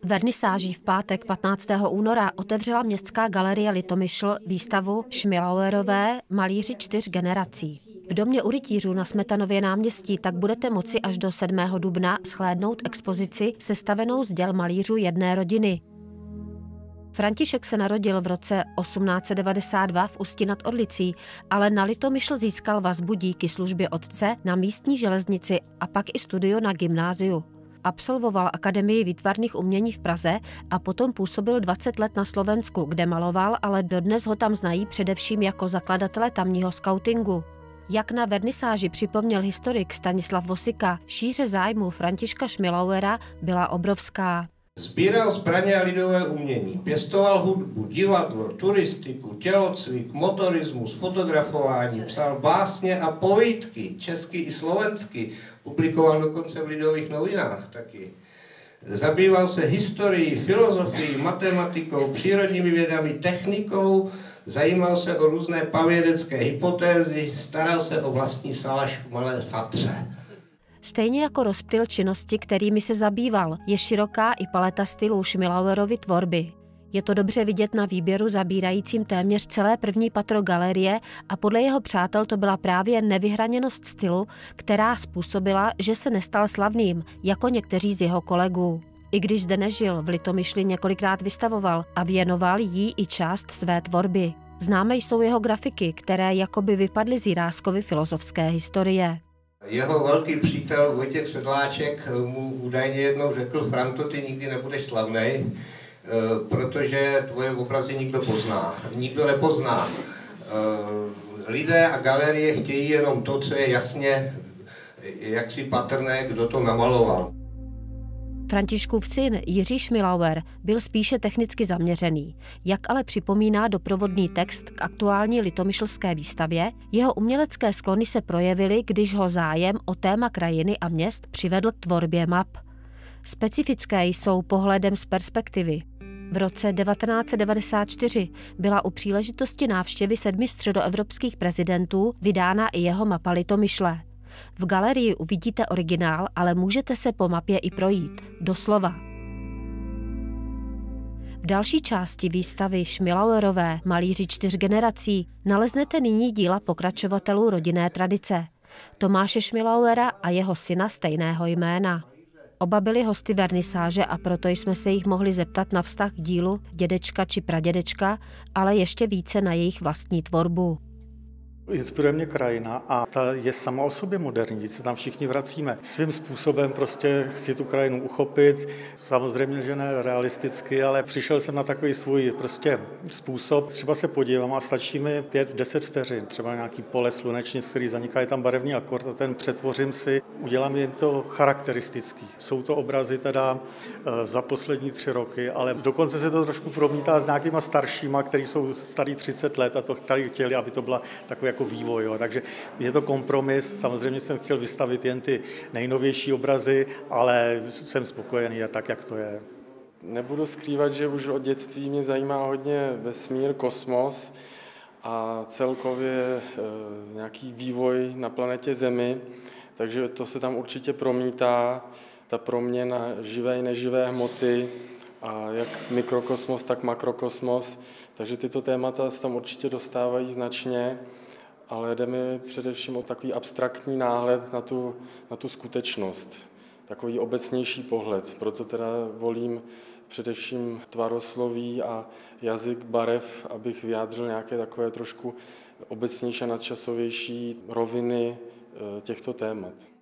Vernisáží v pátek 15. února otevřela Městská galerie Litomyšl výstavu Šmilauerové malíři 4 generací. V domě u rytířů na Smetanově náměstí tak budete moci až do 7. dubna shlédnout expozici sestavenou z děl malířů jedné rodiny. František se narodil v roce 1892 v Ústí nad Orlicí, ale na Litomyšl získal vazbu díky službě otce na místní železnici a pak i studio na gymnáziu. Absolvoval Akademii výtvarných umění v Praze a potom působil 20 let na Slovensku, kde maloval, ale dodnes ho tam znají především jako zakladatele tamního skautingu. Jak na vernisáži připomněl historik Stanislav Vosika, šíře zájmu Františka Šmilauera byla obrovská. Sbíral zbraně a lidové umění, pěstoval hudbu, divadlo, turistiku, tělocvik, motorismus, fotografování, psal básně a povídky, česky i slovensky, publikoval dokonce v Lidových novinách taky. Zabýval se historií, filozofií, matematikou, přírodními vědami, technikou, zajímal se o různé pavědecké hypotézy, staral se o vlastní salaš v Malé Fatře. Stejně jako rozptyl činnosti, kterými se zabýval, je široká i paleta stylů Šmilauerovy tvorby. Je to dobře vidět na výběru zabírajícím téměř celé první patro galerie a podle jeho přátel to byla právě nevyhraněnost stylu, která způsobila, že se nestal slavným, jako někteří z jeho kolegů. I když zde nežil, v Litomyšli několikrát vystavoval a věnoval jí i část své tvorby. Známé jsou jeho grafiky, které jakoby vypadly z Jiráskovy filozofské historie. Jeho velký přítel Vojtěch Sedláček mu údajně jednou řekl: Franto, ty nikdy nebudeš slavnej, protože tvoje obrazy nikdo pozná. Nikdo nepozná. Lidé a galerie chtějí jenom to, co je jasně jaksi patrné, kdo to namaloval. Františkův syn Jiří Šmilauer byl spíše technicky zaměřený. Jak ale připomíná doprovodný text k aktuální litomyšlské výstavě, jeho umělecké sklony se projevily, když ho zájem o téma krajiny a měst přivedl k tvorbě map. Specifické jsou pohledem z perspektivy. V roce 1994 byla u příležitosti návštěvy 7 středoevropských prezidentů vydána i jeho mapa Litomyšle. V galerii uvidíte originál, ale můžete se po mapě i projít, doslova. V další části výstavy Šmilauerové malíři 4 generací naleznete nyní díla pokračovatelů rodinné tradice. Tomáše Šmilauera a jeho syna stejného jména. Oba byli hosty vernisáže a proto jsme se jich mohli zeptat na vztah k dílu dědečka či pradědečka, ale ještě více na jejich vlastní tvorbu. Inspiruje mě krajina a ta je sama o sobě moderní, když se tam všichni vracíme. Svým způsobem prostě chci tu krajinu uchopit, samozřejmě, že ne realisticky, ale přišel jsem na takový svůj prostě způsob. Třeba se podívám a stačí mi 5-10 vteřin, třeba nějaký pole slunečnic, který zaniká, je tam barevný akord a ten přetvořím si, udělám jen to charakteristický. Jsou to obrazy teda za poslední 3 roky, ale dokonce se to trošku promítá s nějakýma staršíma, který jsou starý 30 let a to chtěli, aby to byla takový jako vývoj. Jo. Takže je to kompromis. Samozřejmě jsem chtěl vystavit jen ty nejnovější obrazy, ale jsem spokojený a tak, jak to je. Nebudu skrývat, že už od dětství mě zajímá hodně vesmír, kosmos a celkově nějaký vývoj na planetě Zemi, takže to se tam určitě promítá, ta proměna živé i neživé hmoty, a jak mikrokosmos, tak makrokosmos, takže tyto témata se tam určitě dostávají značně, ale jde mi především o takový abstraktní náhled na tu skutečnost, takový obecnější pohled, proto teda volím především tvarosloví a jazyk barev, abych vyjádřil nějaké takové trošku obecnější a nadčasovější roviny těchto témat.